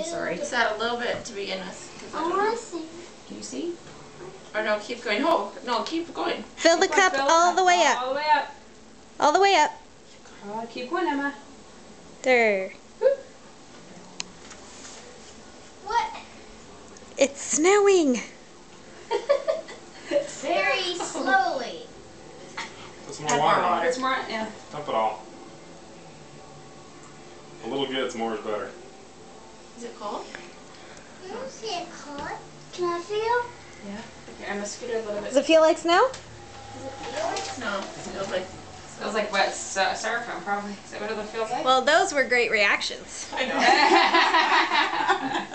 sorry. Just add a little bit to begin with. I want to see. Can you see? Or no, keep going. Oh, no, keep going. Fill the cup all the way up. All the way up. All the way up. Keep going, Emma. There. What? It's snowing. Very slowly. Put some more water on it. It's more, yeah. Dump it all. A little gets more is better. Is it cold? I don't see it cold. Can I feel? Yeah. Here, I'm gonna scoot it a little bit. Does it feel like snow? Does it feel like No, it feels like. Smells like wet styrofoam, probably. Is that what it feels like? Well, those were great reactions. I know.